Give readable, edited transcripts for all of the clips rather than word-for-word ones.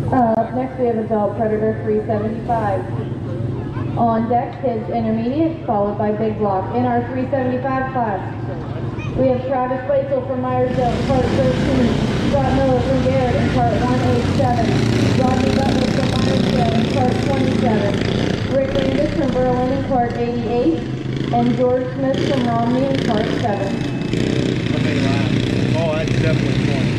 Up next we have Adult Predator 375. On deck, kids intermediate, followed by big block. In our 375 class, we have Travis Blaisel from Myersdale in part 13, Scott Miller from Garrett in part 187, Rodney Butler from Myersdale in part 27, Rick Landis from Berlin in part 88, and George Smith from Romney in part 7. How many laps? Oh, that's definitely 20.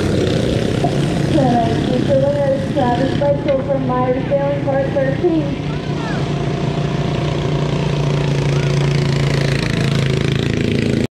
Travis Blaisel from Myersdale in part 13.